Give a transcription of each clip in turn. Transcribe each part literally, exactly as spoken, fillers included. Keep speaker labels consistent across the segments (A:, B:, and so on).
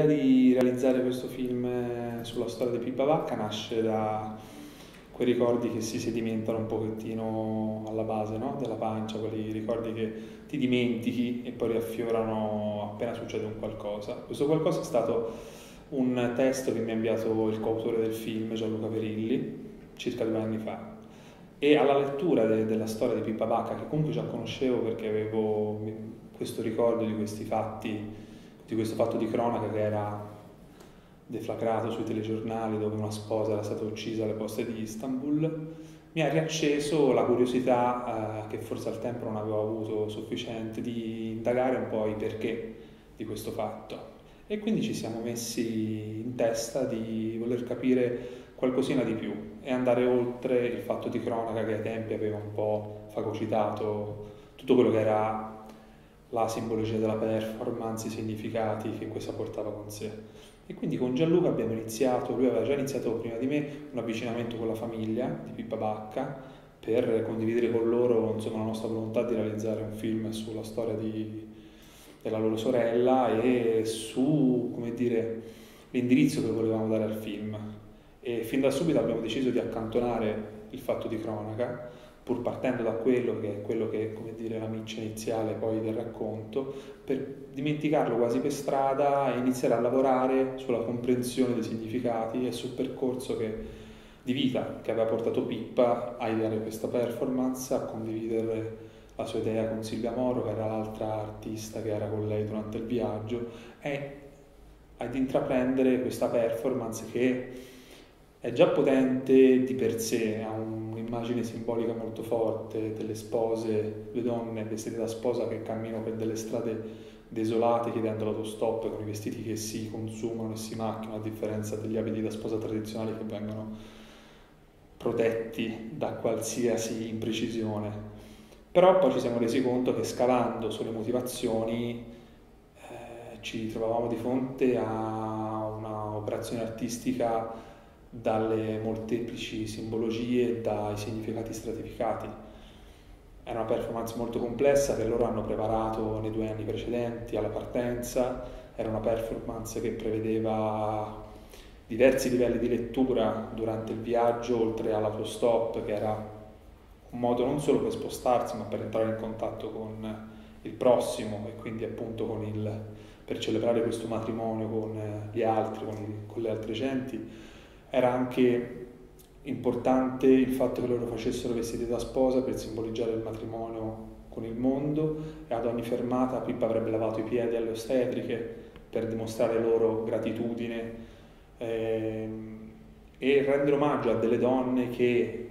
A: l'idea di realizzare questo film sulla storia di Pippa Bacca nasce da quei ricordi che si sedimentano un pochettino alla base, no? Della pancia, quei ricordi che ti dimentichi e poi riaffiorano appena succede un qualcosa. Questo qualcosa è stato un testo che mi ha inviato il coautore del film, Gianluca Perilli, circa due anni fa. E alla lettura de- della storia di Pippa Bacca, che comunque già conoscevo perché avevo questo ricordo di questi fatti, di questo fatto di cronaca che era deflagrato sui telegiornali, dove una sposa era stata uccisa alle poste di Istanbul, mi ha riacceso la curiosità, eh, che forse al tempo non avevo avuto sufficiente, di indagare un po' i perché di questo fatto. E quindi ci siamo messi in testa di voler capire qualcosina di più e andare oltre il fatto di cronaca che ai tempi aveva un po' fagocitato tutto quello che era la simbologia della performance, i significati che questa portava con sé. E quindi con Gianluca abbiamo iniziato, lui aveva già iniziato prima di me un avvicinamento con la famiglia di Pippa Bacca per condividere con loro, insomma, la nostra volontà di realizzare un film sulla storia di, della loro sorella e su, come dire, l'indirizzo che volevamo dare al film. E fin da subito abbiamo deciso di accantonare il fatto di cronaca, pur partendo da quello che è quello che è, come dire, la miccia iniziale poi del racconto, per dimenticarlo quasi per strada e iniziare a lavorare sulla comprensione dei significati e sul percorso che, di vita che aveva portato Pippa a ideare questa performance, a condividere la sua idea con Silvia Moro, che era l'altra artista che era con lei durante il viaggio, e ad intraprendere questa performance che è già potente di per sé, ha un'immagine simbolica molto forte delle spose, due donne vestite da sposa che camminano per delle strade desolate chiedendo l'autostop con i vestiti che si consumano e si macchiano, a differenza degli abiti da sposa tradizionali che vengono protetti da qualsiasi imprecisione. Però poi ci siamo resi conto che scavando sulle motivazioni eh, ci trovavamo di fronte a un'operazione artistica dalle molteplici simbologie e dai significati stratificati. Era una performance molto complessa che loro hanno preparato nei due anni precedenti alla partenza, era una performance che prevedeva diversi livelli di lettura durante il viaggio, oltre all'autostop, che era un modo non solo per spostarsi ma per entrare in contatto con il prossimo e quindi appunto con il, per celebrare questo matrimonio con gli altri, con, i, con le altre genti. Era anche importante il fatto che loro facessero vestiti da sposa per simboleggiare il matrimonio con il mondo, e ad ogni fermata Pippa avrebbe lavato i piedi alle ostetriche per dimostrare loro gratitudine eh, e rendere omaggio a delle donne che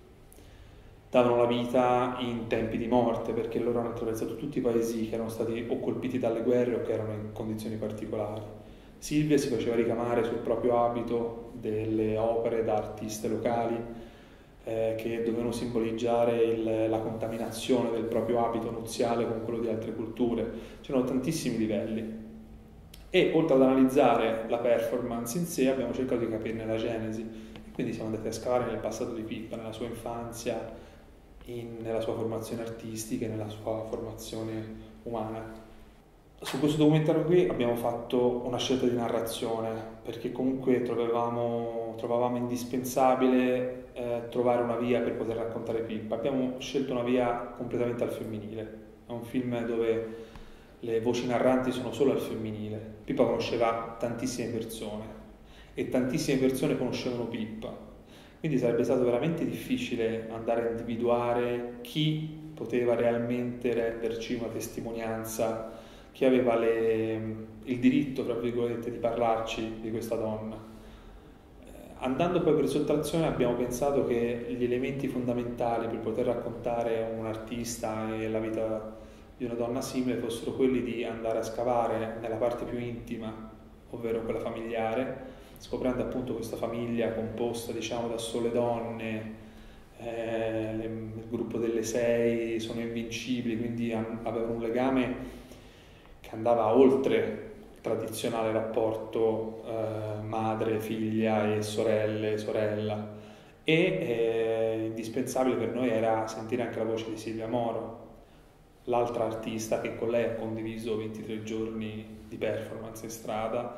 A: davano la vita in tempi di morte, perché loro hanno attraversato tutti i paesi che erano stati o colpiti dalle guerre o che erano in condizioni particolari. Silvia si faceva ricamare sul proprio abito delle opere da artiste locali eh, che dovevano simboleggiare il, la contaminazione del proprio abito nuziale con quello di altre culture. C'erano tantissimi livelli e oltre ad analizzare la performance in sé abbiamo cercato di capirne la genesi e quindi siamo andati a scavare nel passato di Pippa, nella sua infanzia, in, nella sua formazione artistica e nella sua formazione umana. Su questo documentario qui abbiamo fatto una scelta di narrazione perché comunque trovavamo, trovavamo indispensabile eh, trovare una via per poter raccontare Pippa. Abbiamo scelto una via completamente al femminile, è un film dove le voci narranti sono solo al femminile. Pippa conosceva tantissime persone e tantissime persone conoscevano Pippa, quindi sarebbe stato veramente difficile andare a individuare chi poteva realmente renderci una testimonianza, chi aveva le, il diritto, tra virgolette, di parlarci di questa donna. Andando poi per sottrazione abbiamo pensato che gli elementi fondamentali per poter raccontare un artista e la vita di una donna simile fossero quelli di andare a scavare nella parte più intima, ovvero quella familiare, scoprendo appunto questa famiglia composta, diciamo, da sole donne, eh, il gruppo delle sei sono invincibili, quindi avevano un legame che andava oltre il tradizionale rapporto eh, madre, figlia e sorelle, sorella. E eh, indispensabile per noi era sentire anche la voce di Silvia Moro, l'altra artista che con lei ha condiviso ventitré giorni di performance in strada,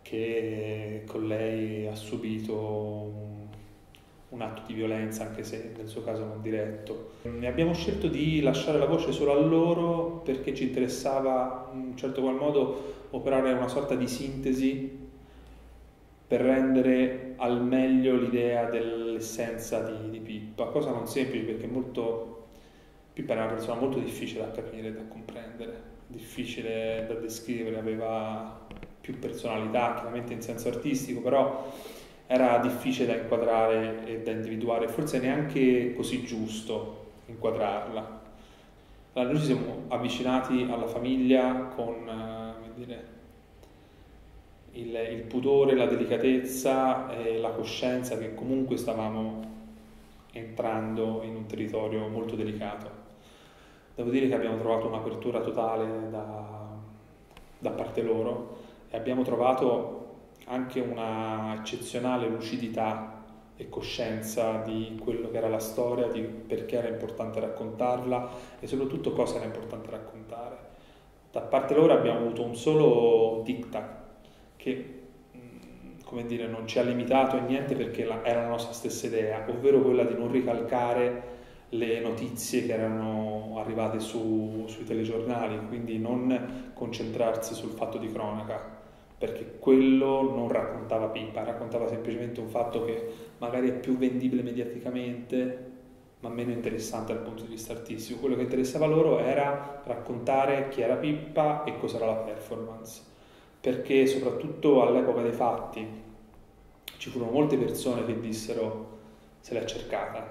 A: che con lei ha subito un, un atto di violenza, anche se nel suo caso non diretto. Ne abbiamo scelto di lasciare la voce solo a loro perché ci interessava in un certo qual modo operare una sorta di sintesi per rendere al meglio l'idea dell'essenza di, di Pippa, cosa non semplice perché molto, Pippa era una persona molto difficile da capire, da comprendere, difficile da descrivere, aveva più personalità, chiaramente in senso artistico, però era difficile da inquadrare e da individuare, forse neanche così giusto inquadrarla. Allora, noi ci siamo avvicinati alla famiglia con, come dire, Il, il pudore, la delicatezza e la coscienza che comunque stavamo entrando in un territorio molto delicato. Devo dire che abbiamo trovato un'apertura totale da, da parte loro e abbiamo trovato anche una eccezionale lucidità e coscienza di quello che era la storia, di perché era importante raccontarla e soprattutto cosa era importante raccontare. Da parte loro abbiamo avuto un solo diktat che, come dire, non ci ha limitato a niente perché la, era la nostra stessa idea, ovvero quella di non ricalcare le notizie che erano arrivate su, sui telegiornali, quindi non concentrarsi sul fatto di cronaca, perché quello non raccontava Pippa, raccontava semplicemente un fatto che magari è più vendibile mediaticamente, ma meno interessante dal punto di vista artistico. Quello che interessava loro era raccontare chi era Pippa e cos'era la performance. Perché soprattutto all'epoca dei fatti ci furono molte persone che dissero se l'è cercata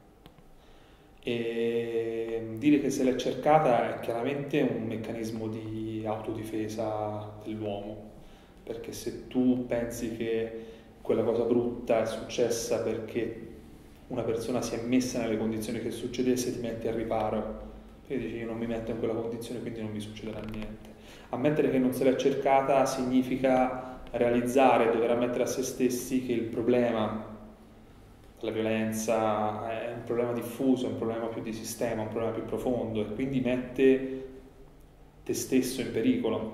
A: e dire che se l'è cercata è chiaramente un meccanismo di autodifesa dell'uomo, perché se tu pensi che quella cosa brutta è successa perché una persona si è messa nelle condizioni che succedesse, ti metti al riparo e dici io non mi metto in quella condizione quindi non mi succederà niente. Ammettere che non se l'è cercata significa realizzare, dover ammettere a se stessi che il problema, la violenza, è un problema diffuso, è un problema più di sistema, un problema più profondo e quindi mette te stesso in pericolo.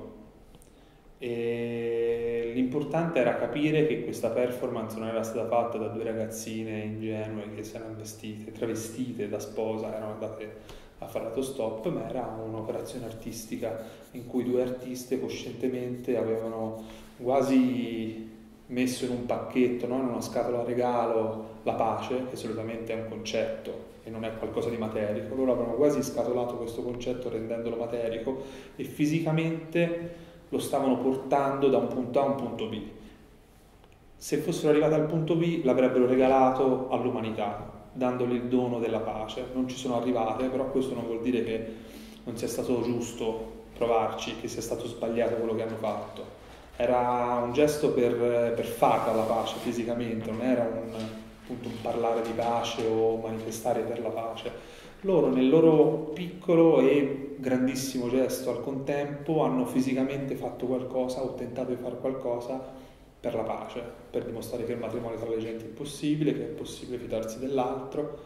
A: E l'importante era capire che questa performance non era stata fatta da due ragazzine ingenue che si erano vestite, travestite da sposa, erano andate a fare l'autostop, ma era un'operazione artistica in cui due artiste coscientemente avevano quasi messo in un pacchetto, no? In una scatola regalo, la pace, che solitamente è un concetto e non è qualcosa di materico. Loro avevano quasi scatolato questo concetto rendendolo materico e fisicamente lo stavano portando da un punto A a un punto B. Se fossero arrivati al punto B l'avrebbero regalato all'umanità, dandogli il dono della pace. Non ci sono arrivate, però questo non vuol dire che non sia stato giusto provarci, che sia stato sbagliato quello che hanno fatto. Era un gesto per, per farla la pace fisicamente, non era un, appunto, un parlare di pace o manifestare per la pace. Loro nel loro piccolo e grandissimo gesto al contempo hanno fisicamente fatto qualcosa o tentato di fare qualcosa per la pace, per dimostrare che il matrimonio tra le genti è possibile, che è possibile fidarsi dell'altro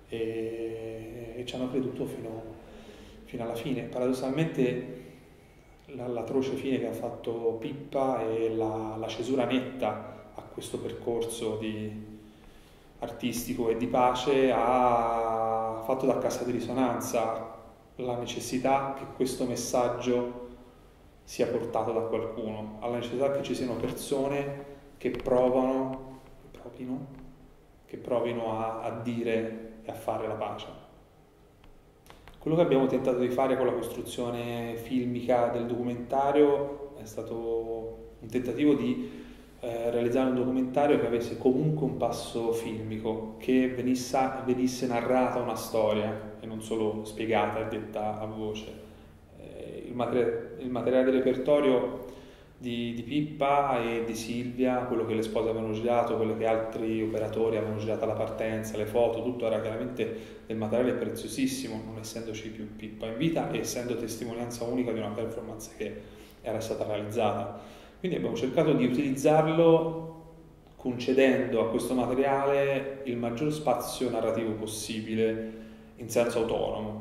A: e, e ci hanno creduto fino, fino alla fine. Paradossalmente l'atroce fine che ha fatto Pippa e la, la cesura netta a questo percorso di, artistico e di pace ha fatto da cassa di risonanza la necessità che questo messaggio sia portato da qualcuno, alla necessità che ci siano persone che provano, che provino, che provino a, a dire e a fare la pace. Quello che abbiamo tentato di fare con la costruzione filmica del documentario è stato un tentativo di eh, realizzare un documentario che avesse comunque un passo filmico, che venisse, venisse narrata una storia e non solo spiegata e detta a voce. Eh, il, materi- il materiale di repertorio di, di Pippa e di Silvia, quello che le spose avevano girato, quello che altri operatori avevano girato alla partenza, le foto, tutto era chiaramente del materiale preziosissimo, non essendoci più Pippa in vita e essendo testimonianza unica di una performance che era stata realizzata. Quindi abbiamo cercato di utilizzarlo concedendo a questo materiale il maggior spazio narrativo possibile in senso autonomo.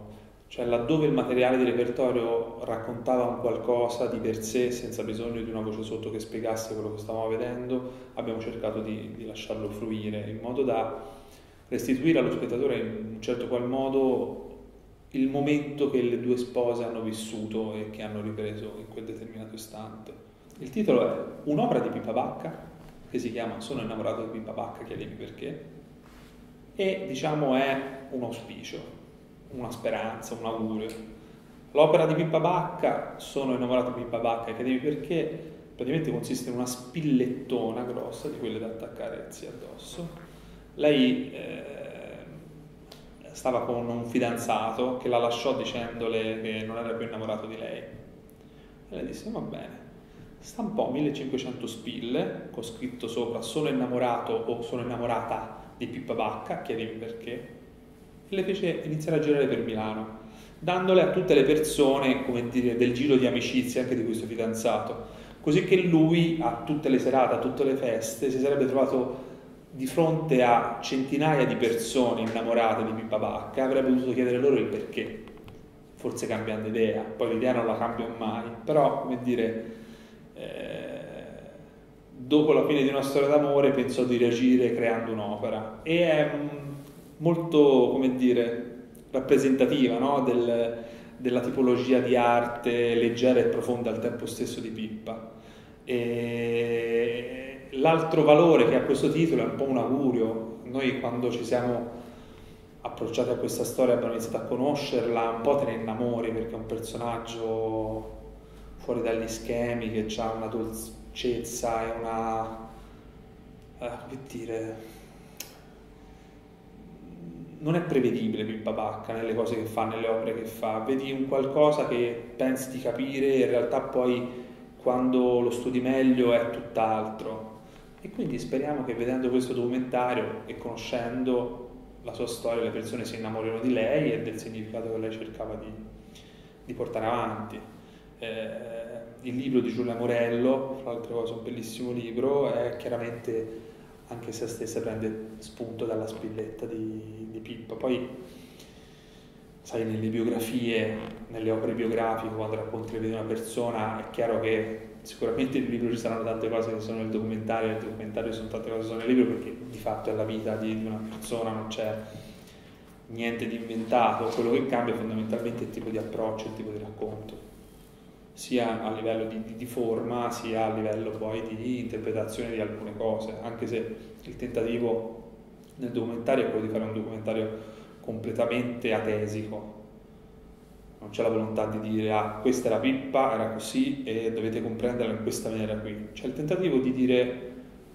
A: Cioè laddove il materiale di repertorio raccontava un qualcosa di per sé senza bisogno di una voce sotto che spiegasse quello che stavamo vedendo, abbiamo cercato di, di lasciarlo fluire in modo da restituire allo spettatore in un certo qual modo il momento che le due spose hanno vissuto e che hanno ripreso in quel determinato istante. Il titolo è un'opera di Pippa Bacca che si chiama Sono innamorato di Pippa Bacca, chiedimi perché, e diciamo è un auspicio, una speranza, un augurio. L'opera di Pippa Bacca, Sono innamorato di Pippa Bacca, chiedimi perché, praticamente consiste in una spillettona grossa di quelle da attakcarsi addosso. Lei eh, stava con un fidanzato che la lasciò dicendole che non era più innamorato di lei. E lei disse, va bene. Stampò millecinquecento spille con scritto sopra sono innamorato o sono innamorata di Pippa Bacca, chiedimi perché, e le fece iniziare a girare per Milano, dandole a tutte le persone, come dire, del giro di amicizia anche di questo fidanzato, così che lui a tutte le serate, a tutte le feste si sarebbe trovato di fronte a centinaia di persone innamorate di Pippa Bacca, avrebbe dovuto chiedere loro il perché, forse cambiando idea, poi l'idea non la cambia mai, però come dire, eh, dopo la fine di una storia d'amore pensò di reagire creando un'opera, e è molto, come dire, rappresentativa, no? Del, della tipologia di arte leggera e profonda al tempo stesso di Pippa. E l'altro valore che ha questo titolo è un po' un augurio. Noi quando ci siamo approcciati a questa storia abbiamo iniziato a conoscerla, un po' te ne innamori perché è un personaggio fuori dagli schemi che ha una dolcezza e una, eh, come dire, non è prevedibile Pippa Bacca nelle cose che fa, nelle opere che fa. Vedi un qualcosa che pensi di capire e in realtà poi quando lo studi meglio è tutt'altro. E quindi speriamo che vedendo questo documentario e conoscendo la sua storia le persone si innamorino di lei e del significato che lei cercava di, di portare avanti. Eh, il libro di Giulia Morello, fra le altre cose un bellissimo libro, è chiaramente anche se stessa prende spunto dalla spilletta di, di Pippa. Poi sai, nelle biografie, nelle opere biografiche, quando racconti la vita di una persona, è chiaro che sicuramente nel libro ci saranno tante cose che sono nel documentario, nel documentario ci sono tante cose che sono nel libro, perché di fatto è la vita di, di una persona, non c'è niente di inventato. Quello che cambia fondamentalmente è il tipo di approccio, il tipo di racconto, sia a livello di, di, di forma, sia a livello poi di interpretazione di alcune cose, anche se il tentativo nel documentario è quello di fare un documentario completamente atesico. Non c'è la volontà di dire ah, questa era Pippa, era così e dovete comprenderla in questa maniera qui. C'è il tentativo di dire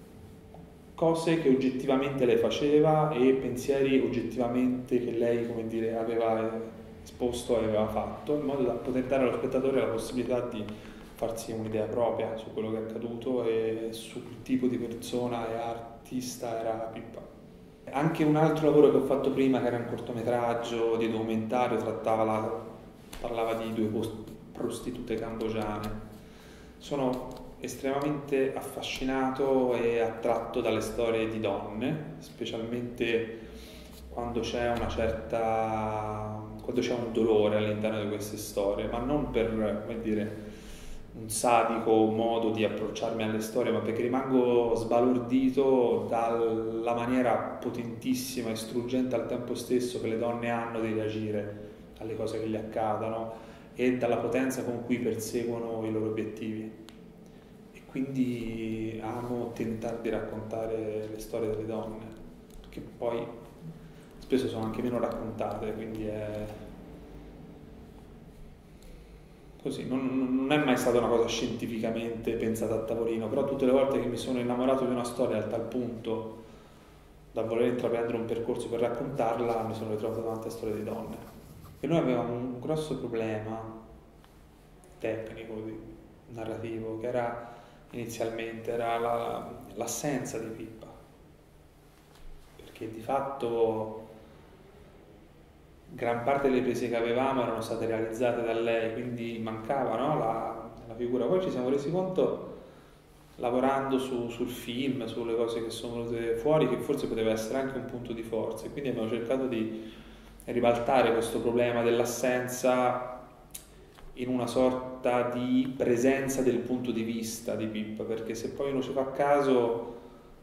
A: cose che oggettivamente lei faceva e pensieri oggettivamente che lei, come dire, aveva esposto e aveva fatto, in modo da poter dare allo spettatore la possibilità di farsi un'idea propria su quello che è accaduto e sul tipo di persona e artista era Pippa. Anche un altro lavoro che ho fatto prima, che era un cortometraggio di documentario, trattava la, parlava di due prostitute cambogiane. Sono estremamente affascinato e attratto dalle storie di donne, specialmente quando c'è una certa, quando c'è un dolore all'interno di queste storie, ma non per, come dire, un sadico modo di approcciarmi alle storie, ma perché rimango sbalordito dalla maniera potentissima e struggente al tempo stesso che le donne hanno di reagire alle cose che gli accadono e dalla potenza con cui perseguono i loro obiettivi. E quindi amo tentare di raccontare le storie delle donne, che poi spesso sono anche meno raccontate, quindi è così. Non, non è mai stata una cosa scientificamente pensata a tavolino, però tutte le volte che mi sono innamorato di una storia a tal punto da voler intraprendere un percorso per raccontarla, mi sono ritrovato davanti a storie di donne. E noi avevamo un grosso problema tecnico, di, narrativo, che era inizialmente era la, l'assenza di Pippa, perché di fatto gran parte delle prese che avevamo erano state realizzate da lei, quindi mancava, no, la, la figura. Poi ci siamo resi conto, lavorando su, sul film, sulle cose che sono venute fuori, che forse poteva essere anche un punto di forza, e quindi abbiamo cercato di ribaltare questo problema dell'assenza in una sorta di presenza del punto di vista di Pippa, perché se poi uno ci fa caso,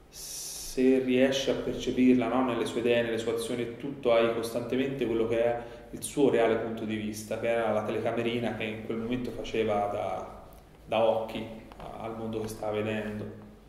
A: se riesce a percepirla, no? Nelle sue idee, nelle sue azioni e tutto, hai costantemente quello che è il suo reale punto di vista, che era la telecamerina che in quel momento faceva da, da occhi al mondo che stava vedendo.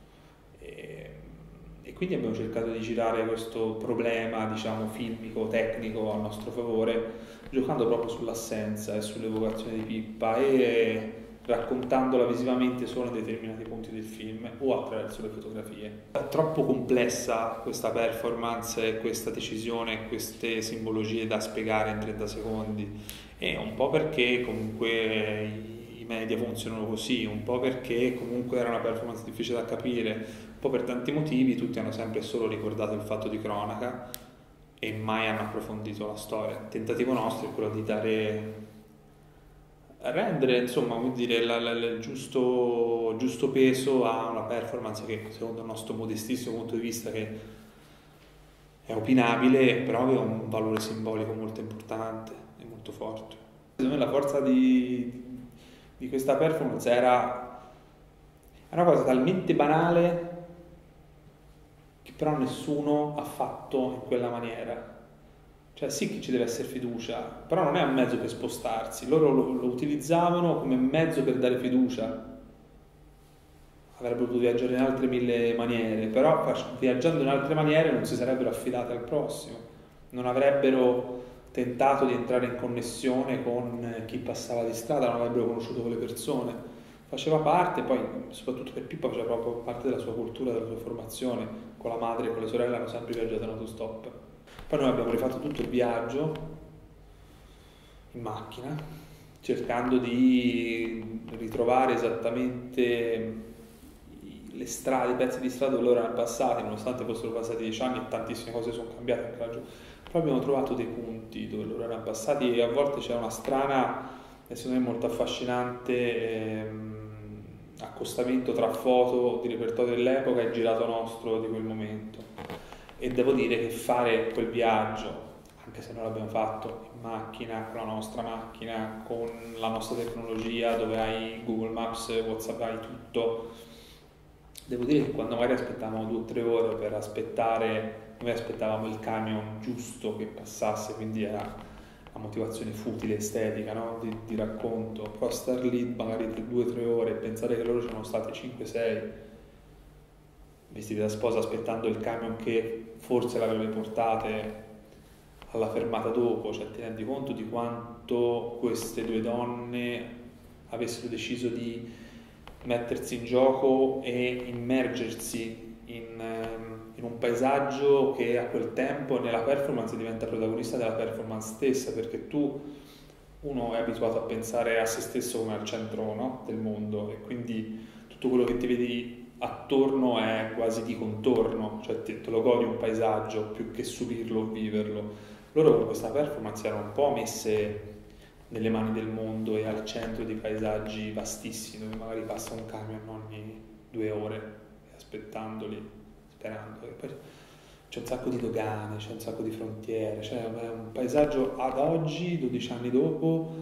A: E, e quindi abbiamo cercato di girare questo problema, diciamo, filmico, tecnico a nostro favore, giocando proprio sull'assenza e sull'evocazione di Pippa e raccontandola visivamente solo in determinati punti del film o attraverso le fotografie. È troppo complessa questa performance e questa decisione, queste simbologie da spiegare in trenta secondi, e un po' perché comunque i media funzionano così, un po' perché comunque era una performance difficile da capire, un po' per tanti motivi. Tutti hanno sempre solo ricordato il fatto di cronaca e mai hanno approfondito la storia. Il tentativo nostro è quello di dare rendere, insomma, vuol dire, la, la, il giusto, giusto peso a una performance che, secondo il nostro modestissimo punto di vista, che è opinabile, però che ha un valore simbolico molto importante e molto forte. Secondo me la forza di, di questa performance era una cosa talmente banale che però nessuno ha fatto in quella maniera. Cioè sì che ci deve essere fiducia, però non è un mezzo per spostarsi. Loro lo, lo utilizzavano come mezzo per dare fiducia. Avrebbero potuto viaggiare in altre mille maniere, però viaggiando in altre maniere non si sarebbero affidati al prossimo, non avrebbero tentato di entrare in connessione con chi passava di strada, non avrebbero conosciuto quelle persone. Faceva parte, poi soprattutto per Pippa faceva proprio parte della sua cultura, della sua formazione. Con la madre e con le sorelle hanno sempre viaggiato in autostop. Poi noi abbiamo rifatto tutto il viaggio in macchina, cercando di ritrovare esattamente le strade, i pezzi di strada dove loro erano passati, nonostante fossero passati dieci anni e tantissime cose sono cambiate. Però abbiamo trovato dei punti dove loro erano passati e a volte c'era una strana, e secondo me molto affascinante, ehm, accostamento tra foto di repertorio dell'epoca e girato nostro di quel momento. E devo dire che fare quel viaggio, anche se non l'abbiamo fatto in macchina, con la nostra macchina, con la nostra tecnologia, dove hai Google Maps, WhatsApp, hai tutto, devo dire che quando magari aspettavamo due o tre ore per aspettare, noi aspettavamo il camion giusto che passasse, quindi era una motivazione futile, estetica, no? di, di racconto, però star lì magari due o tre ore e pensare che loro c'erano state cinque sei vestiti da sposa aspettando il camion che forse l'avrebbe portate alla fermata dopo, cioè ti rendi conto di quanto queste due donne avessero deciso di mettersi in gioco e immergersi in, in un paesaggio che a quel tempo nella performance diventa protagonista della performance stessa, perché tu, uno è abituato a pensare a se stesso come al centro, no? del mondo, e quindi tutto quello che ti vedi attorno è quasi di contorno, cioè te, te lo godi un paesaggio più che subirlo o viverlo. Loro con questa performance erano un po' messe nelle mani del mondo e al centro di paesaggi vastissimi dove magari passa un camion ogni due ore aspettandoli, sperando. E poi c'è un sacco di dogane, c'è un sacco di frontiere, cioè è un paesaggio ad oggi, dodici anni dopo,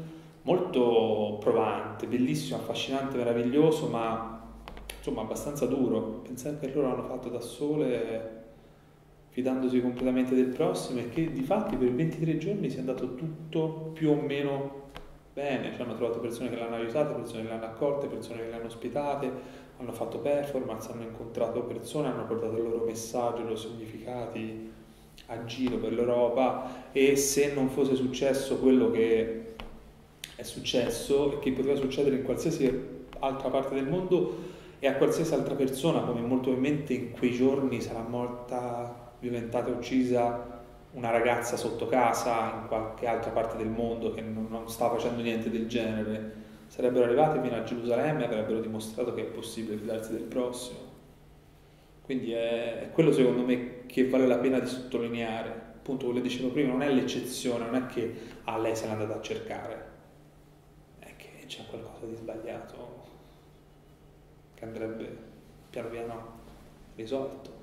A: molto provante, bellissimo, affascinante, meraviglioso, ma insomma abbastanza duro. Pensare che loro l'hanno fatto da sole, fidandosi completamente del prossimo, e che di fatti per ventitré giorni sia andato tutto più o meno bene. Cioè, hanno trovato persone che l'hanno aiutate, persone che l'hanno accolte, persone che l'hanno ospitate, hanno fatto performance, hanno incontrato persone, hanno portato il loro messaggio, i loro significati a giro per l'Europa. E se non fosse successo quello che è successo e che poteva succedere in qualsiasi altra parte del mondo e a qualsiasi altra persona, come molto probabilmente in quei giorni sarà morta, violentata e uccisa una ragazza sotto casa in qualche altra parte del mondo che non, non sta facendo niente del genere, sarebbero arrivati fino a Gerusalemme e avrebbero dimostrato che è possibile fidarsi del prossimo. Quindi è, è quello, secondo me, che vale la pena di sottolineare. Appunto, come dicevo prima, non è l'eccezione, non è che ah, lei se l'è andata a cercare, è che c'è qualcosa di sbagliato che andrebbe piano piano risolto.